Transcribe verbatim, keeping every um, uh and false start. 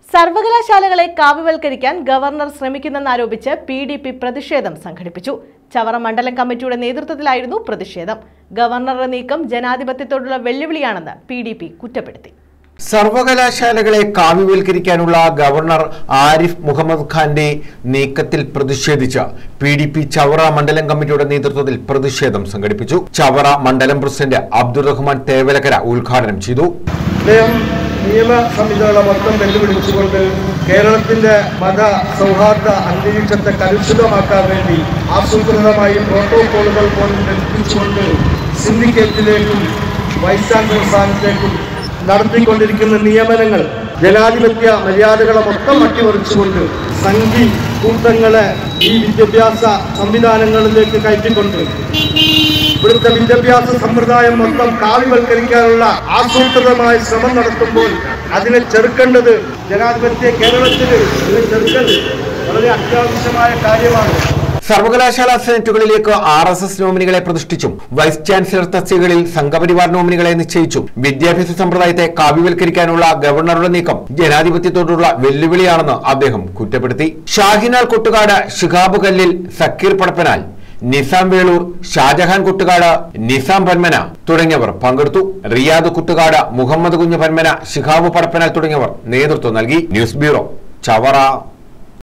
സർവകലാശാലകളെ കാവ്യവൽക്കരിക്കാൻ ഗവർണർ ശ്രമിക്കുന്നെന്നാരോപിച്ച് P D P പ്രതിഷേധം സംഘടിപ്പിച്ചു. ചവറ മണ്ഡലം കമ്മിറ്റിയുടെ നേതൃത്വത്തിലായിരുന്നു പ്രതിഷേധം. ഗവർണറുടെ നീക്കം ജനാധിപത്യത്തോടുള്ള വെല്ലുവിളിയാണെന്ന് പി ഡി പി കുറ്റപ്പെടുത്തി. സർവകലാശാലകളെ കാവ്യവൽക്കരിക്കാനുള്ള ഗവർണർ ആരിഫ് മുഹമ്മദ് ഖാന്റെ നീക്കത്തിൽ പ്രതിഷേധിച്ച് പി ഡി പി ചവറ മണ്ഡലം കമ്മിറ്റിയുടെ നേതൃത്വത്തിൽ പ്രതിഷേധം സംഘടിപ്പിച്ചു. ചവറ മണ്ഡലം പ്രസിഡന്റ് അബ്ദുറഹ്മാൻ തേവലക്കര ഉദ്ഘാടനം ചെയ്തു. നിയമ സംഹിതകളെ മൊത്തം വെല്ലുവിളിച്ചുകൊണ്ട് കേരളത്തിന്റെ മത സൗഹാർദ്ദ അന്തരീക്ഷത്തെ കലുഷിതമാക്കാൻ വേണ്ടി ആസൂത്രിതമായി പ്രോട്ടോകോളുകൾ പോലും ലംഘിച്ചുകൊണ്ട് സിൻഡിക്കേറ്റിലേക്കും വൈസ് ചാൻസലർ സ്ഥാനത്തേക്കും നടത്തിക്കൊണ്ടിരിക്കുന്ന നിയമനങ്ങൾ ജനാധിപത്യ മര്യാദകളെ മൊത്തം അട്ടിമറിച്ചുകൊണ്ട് സംഘി കൂട്ടങ്ങളെ ഈ വിദ്യാഭ്യാസ സംവിധാനങ്ങളിലേക്ക് കയറ്റിക്കൊണ്ട് ഇവിടുത്തെ വിദ്യാഭ്യാസ സമ്പ്രദായം മൊത്തം കാവ്യവൽക്കരിക്കാനുള്ള ആസൂത്രിതമായ ശ്രമം നടത്തുമ്പോൾ അതിനെ ചെറുക്കേണ്ടത് ജനാധിപത്യ കേരളത്തിൽ ചെറുക്കൽ വളരെ അത്യാവശ്യമായ കാര്യമാണ്. സർവകലാശാല സെനറ്റുകളിലേക്ക് ആർ എസ് എസ് നോമിനികളെ പ്രതിഷ്ഠിച്ചും വൈസ് ചാൻസലർ തസ്തികകളിൽ സംഘപരിവാർ നോമിനികളെ നിശ്ചയിച്ചും വിദ്യാഭ്യാസ സമ്പ്രദായത്തെ കാവ്യവൽക്കരിക്കാനുള്ള ഗവർണറുടെ നീക്കം ജനാധിപത്യത്തോടുള്ള വെല്ലുവിളിയാണെന്ന് അദ്ദേഹം കുറ്റപ്പെടുത്തി. ഷാഹിനാൽ കൊട്ടുകാട്, ഷിഹാബ് കല്ലിൽ, സക്കീർ പടപ്പനാൽ, നിസാം വേളൂർ, ഷാജഹാൻ കുട്ടുകാട്, നിസാം പന്മന തുടങ്ങിയവർ പങ്കെടുത്തു. റിയാദ് കുട്ടുകാട്, മുഹമ്മദ് കുഞ്ഞ് പന്മന, ഷിഹാബ് പടപ്പനാൽ തുടങ്ങിയവർ നേതൃത്വം നൽകി. News bureau, Chavara.